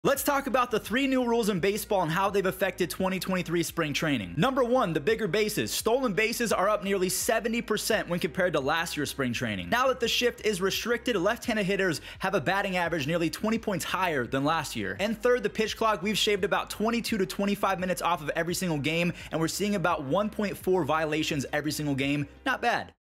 Let's talk about the 3 new rules in baseball and how they've affected 2023 spring training. Number 1, the bigger bases. Stolen bases are up nearly 70% when compared to last year's spring training. Now that the shift is restricted, left-handed hitters have a batting average nearly 20 points higher than last year. And third, the pitch clock, we've shaved about 22 to 25 minutes off of every single game, and we're seeing about 1.4 violations every single game. Not bad.